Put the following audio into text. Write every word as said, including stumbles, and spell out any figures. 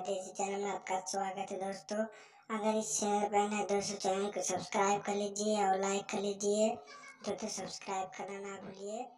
देसी चैनल में आपका स्वागत है दोस्तों। अगर इस चैनल पर नए दोस्तों चैनल को सब्सक्राइब कर लीजिए और लाइक कर लीजिए। दोस्तों सब्सक्राइब करना ना भूलिए।